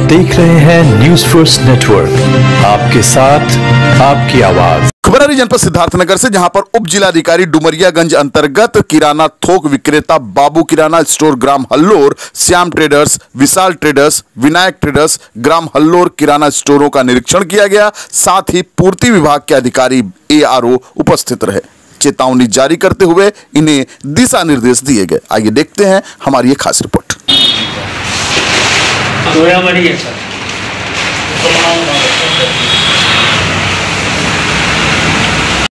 देख रहे हैं न्यूज फर्स्ट नेटवर्क, आपके साथ आपकी आवाज। खबर आ रही जनपद सिद्धार्थनगर से, जहां पर उप जिलाधिकारी डुमरियागंज अंतर्गत किराना थोक विक्रेता बाबू किराना स्टोर ग्राम Hallor, Shyam traders, Vishal traders, Vinayak traders, ग्राम हल्लोर किराना स्टोरों का निरीक्षण किया गया। साथ ही पूर्ति विभाग के अधिकारी ARO उपस्थित रहे। चेतावनी जारी करते हुए इन्हें दिशा निर्देश दिए गए। आइए देखते हैं हमारी ये खास रिपोर्ट। है सर।